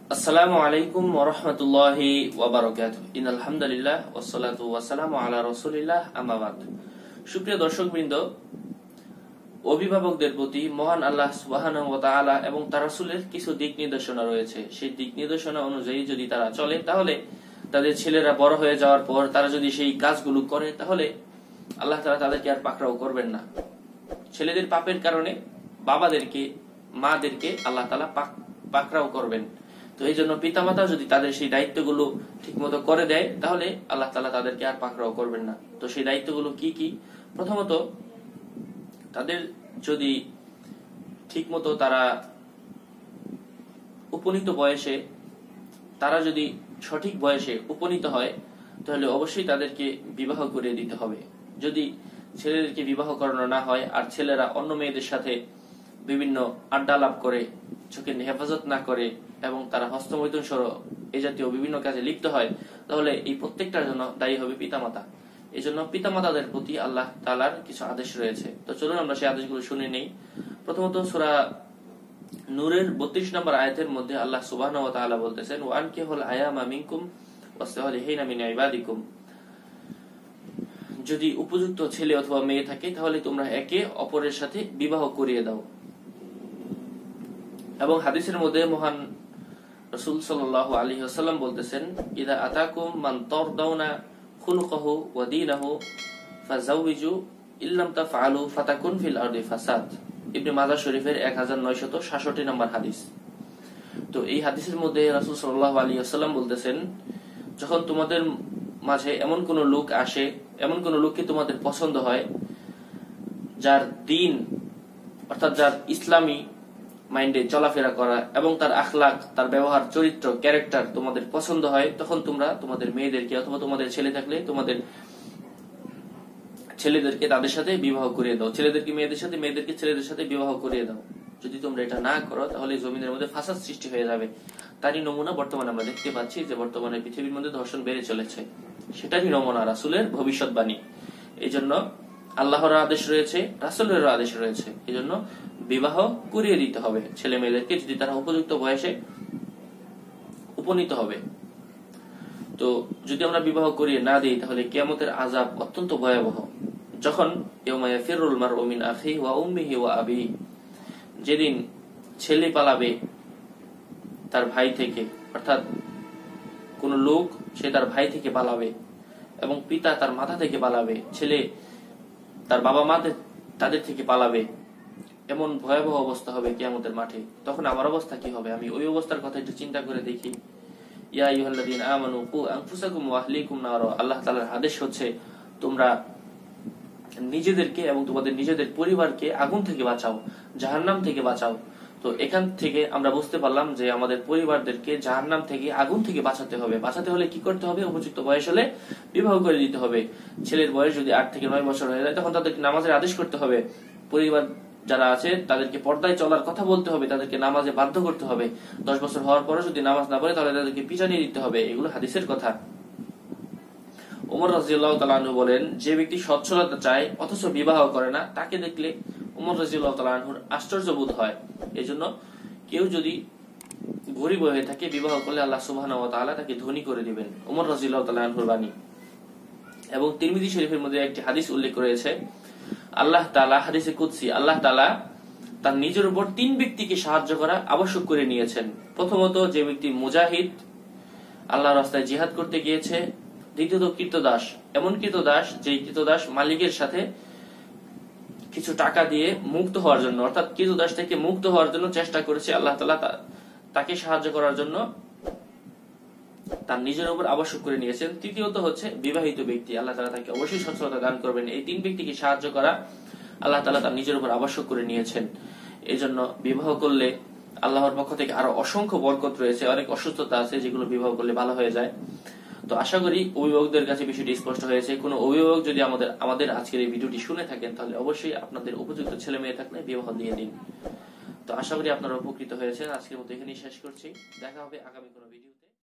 আসসালামু আলাইকুম ওয়া রাহমাতুল্লাহি ওয়া বারাকাতুহু। ইন্নাল হামদুলিল্লাহ ওয়াসসালাতু ওয়াসসালামু আলা রাসূলিল্লাহ, আম্মা বাদ। সুপ্রিয় দর্শকবৃন্দ, অভিভাবকদের প্রতি মহান আল্লাহ সুবহানাহু ওয়া তাআলা এবং তার রাসূলের কিছু দিক নির্দেশনা রয়েছে। সেই দিক নির্দেশনা অনুযায়ী যদি তারা চলে, তাহলে তাদের ছেলেরা বড় হয়ে যাওয়ার পর তারা যদি সেই কাজগুলো করে, তাহলে আল্লাহ তাআলা তাদেরকে আর পাকড়াও করবেন না। ছেলেদের পাপের কারণে বাবাদেরকে, মাদেরকে আল্লাহ তাআলা পাকড়াও করবেন। তো এই জন্য পিতামাতা যদি তাদের সেই দায়িত্বগুলো ঠিকমতো করে দেয়, তাহলে আল্লাহ তাআলা তাদেরকে আর পাকড়াও করবেন না। তো সেই দায়িত্বগুলো কি কি? প্রথমত, তাদের যদি ঠিকমতো তারা উপনীত বয়সে, তারা যদি সঠিক বয়সে উপনীত হয়, তাহলে অবশ্যই তাদেরকে বিবাহ করে দিতে হবে। যদি ছেলেদেরকে বিবাহ করানো না হয় আর ছেলেরা অন্য মেয়েদের সাথে বিভিন্ন আড্ডা লাভ করে, চোখের হেফাজত না করে এবং তারা হস্তমৈথুন সহ এই জাতীয় বিভিন্ন কাজে লিপ্ত হয়, তাহলে এই প্রত্যেকটার জন্য দায়ী হবে পিতামাতা। এই জন্য পিতামাতাদের প্রতি আল্লাহ তাআলার কিছু আদেশ রয়েছে। তো চলুন আমরা সেই আদেশগুলো শুনে নেই। প্রথমত, সূরা নূরের 32 নম্বর আয়াতের মধ্যে আল্লাহ সুবহানাহু ওয়া তাআলা বলতেছেন, ওয়া আনকিহুল আয়ামা মিনকুম ওয়াস-সালিহিনা মিন ইবাদিকুম। যদি উপযুক্ত ছেলে অথবা মেয়ে থাকে, তাহলে তোমরা একে অপরের সাথে বিবাহ করিয়ে দাও। এবং হাদিসের মধ্যে মহান রাসূল সাল্লাল্লাহু আলাইহি ওয়াসাল্লাম বলতেছেন, ইযা আতাকুম মান তারদাউনা খুলুকাহু ওয়া দীনাহু ফাযাওবিজু ইল্লাম তাফআলু ফাতাকুন ফিল আরদি ফাসাদ। ইবনে মাজাহ শরীফের 1966 নম্বর হাদিস। তো এই হাদিসের মধ্যে রাসূল সাল্লাল্লাহু আলাইহি ওয়াসাল্লাম বলতেছেন, যখন তোমাদের মাঝে এমন কোন লোক আসে, এমন কোন লোককে তোমাদের পছন্দ হয়, যার দ্বীন অর্থাৎ যার ইসলামী মাইন্ডে চলাফেরা করা এবং তার আখলাক, তার ব্যবহার, চরিত্র, ক্যারেক্টার তোমাদের পছন্দ হয়, তখন তোমরা তোমাদের মেয়েদেরকে অথবা তোমাদের ছেলে থাকলে তোমাদের ছেলেদেরকে তাদের সাথে বিবাহ করিয়ে দাও। ছেলেদেরকে মেয়েদের সাথে, মেয়েদেরকে ছেলেদের সাথে বিবাহ করিয়ে দাও। যদি তোমরা এটা না করো, তাহলে জমিনের মধ্যে ফাসাদ সৃষ্টি হয়ে যাবে। তারই নমুনা বর্তমানে আমরা দেখতে পাচ্ছি যে বর্তমানে পৃথিবীর মধ্যে ধর্ষণ বেড়ে চলেছে। সেটারই নমুনা রাসূলের ভবিষ্যৎবাণী। এই জন্য আল্লাহর আদেশ রয়েছে, রাসূলের আদেশ রয়েছে। এই জন্য বিবাহ করিয়ে দিতে হবে ছেলে মেয়েদেরকে, যদি তারা উপযুক্ত বয়সে উপনীত হবে। তো যদি আমরা বিবাহ করিয়ে না দিই, তাহলে কিয়ামতের আযাব অত্যন্ত ভয়াবহ। যখন ইয়াউমা ইয়াফিরুল মারউ মিন আখিহি ওয়া উম্মিহি ওয়া আবিহি, যেদিন ছেলে পালাবে তার ভাই থেকে, অর্থাৎ কোন লোক সে তার ভাই থেকে পালাবে এবং পিতা তার মাতা থেকে পালাবে, ছেলে তার বাবা মা তাদের থেকে পালাবে, এমন ভয়াবহ অবস্থা হবে কিয়ামতের মাঠে। তখন আমার অবস্থা কি হবে? আমি ওই অবস্থার কথা একটু চিন্তা করে দেখি। ইয়া আইয়ুহাল্লাযীনা আমানু কু আনফুসাকুম ওয়া আহলিকুম নারা। আল্লাহ তাআলার আদেশ হচ্ছে, তোমরা নিজেদেরকে এবং তোমাদের নিজেদের পরিবারকে আগুন থেকে বাঁচাও, জাহান্নাম থেকে বাঁচাও। তো এখান থেকে আমরা বুঝতে পারলাম যে আমাদের পরিবারদেরকে জাহান্নাম থেকে, আগুন থেকে বাঁচাতে হবে। বাঁচাতে হলে কি করতে হবে? উপযুক্ত বয়স হলে বিবাহ করে দিতে হবে। ছেলের বয়স যদি 8 থেকে 9 বছর হয়ে যায়, তখন তাদেরকে নামাজের আদেশ করতে হবে। পরিবার যারা আছে তাদেরকে পর্দায় চলার কথা বলতে হবে, তাদেরকে নামাজে বাধ্য করতে হবে। 10 বছর হওয়ার পরে যদি নামাজ না পড়ে, তাহলে তাদেরকে পিটানি দিতে হবে। এগুলো হাদিসের কথা। ওমর রাদিয়াল্লাহু তাআলা আনহু বলেন, যে ব্যক্তি সচ্ছলতা চায় অথচ বিবাহ করে না, তাকে দেখলে ওমর রাদিয়াল্লাহু তাআলা আনহুর আশ্চর্য বোধ হয়। এজন্য কেউ যদি গরীব হয়ে থাকে, বিবাহ করলে আল্লাহ সুবহানাহু ওয়া তাআলা তাকে ধনী করে দিবেন। ওমর রাদিয়াল্লাহু তাআলা আনহুর বাণী। এবং তিরমিজি শরীফের মধ্যে একটি হাদিস উল্লেখ রয়েছে, আল্লাহ তাআলা, হাদিসে কুদসি, আল্লাহ তাআলা তার নিজের উপর 3 ব্যক্তিকে সাহায্য করা আবশ্যক করে নিয়েছেন। প্রথমত, যে ব্যক্তি মুজাহিদ, আল্লাহর রাস্তায় জিহাদ করতে গিয়েছে। দ্বিতীয়ত, কৃতদাস, এমন কৃতদাস যে কৃতদাস মালিকের সাথে কিছু টাকা দিয়ে মুক্ত হওয়ার জন্য, অর্থাৎ কৃতদাস থেকে মুক্ত হওয়ার জন্য চেষ্টা করেছে। আল্লাহ তাআলা তাকে সাহায্য করার জন্য তার নিজের উপর আবশ্যক করে নিয়েছেন। তৃতীয়ত হচ্ছে বিবাহিত ব্যক্তি, আল্লাহ তাআলা তাকে অবশ্যই সচ্ছলতা দান করবেন। এই 3 ব্যক্তিকে সাহায্য করা আল্লাহ তাআলা তার নিজের উপর আবশ্যক করে নিয়েছেন। এই জন্য বিবাহ করলে আল্লাহর পক্ষ থেকে আরো অসংখ্য বরকত রয়েছে। অনেক অসুস্থতা আছে যেগুলো বিবাহ করলে ভালো হয়ে যায়। তো আশা করি অভিভাবকদের কাছে বিষয়টি স্পষ্ট হয়েছে। কোনো অভিভাবক যদি আমাদের আজকের এই ভিডিওটি শুনে থাকেন, তাহলে অবশ্যই আপনাদের উপযুক্ত ছেলে মেয়ে থাকলে বিবাহ দিয়ে দিন। তো আশা করি আপনারা উপকৃত হয়েছেন। আজকের মতো এখানেই শেষ করছি। দেখা হবে আগামী কোনো ভিডিও।